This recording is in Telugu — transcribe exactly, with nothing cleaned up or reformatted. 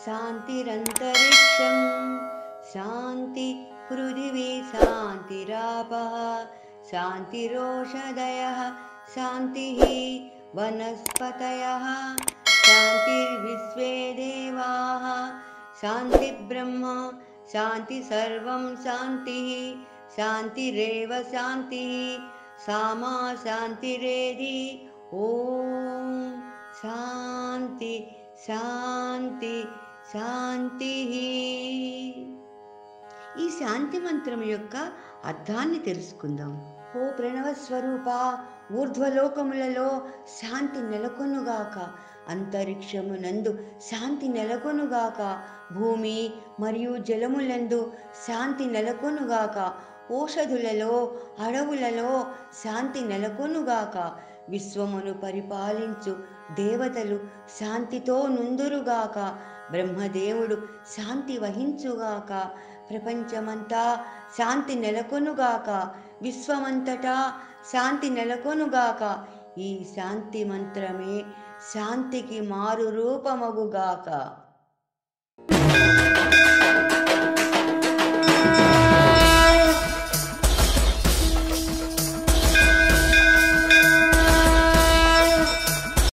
शान्तिरन्तरिक्षं शान्ति पृथिवी शान्तिरापः शान्तिरोषधयः शान्तिः वनस्पतयः शान्तिर्विश्वे देवाः शान्तिब्रह्म शान्ति सर्वं शान्तिः शान्तिरेव शान्तिः सामा शान्तिरेधि ओम शांति शांति शांति। ఈ శాంతి మంత్రం యొక్క అర్థాన్ని తెలుసుకుందాం. ఓ ప్రణవ స్వరూప, ఊర్ధ్వలోకములలో శాంతి నెలకొనుగాక, అంతరిక్షమునందు శాంతి నెలకొనుగాక, భూమి మరియు జలములందు శాంతి నెలకొనుగాక, ఓషధులలో అడవులలో శాంతి నెలకొనుగాక, విశ్వమును పరిపాలించు దేవతలు శాంతితో నుందురుగాక, బ్రహ్మదేవుడు శాంతి వహించుగాక, ప్రపంచమంతా శాంతి నెలకొనుగాక, విశ్వమంతటా శాంతి నెలకొనుగాక. ఈ శాంతి మంత్రమే శాంతికి మారు రూపమగుగాక.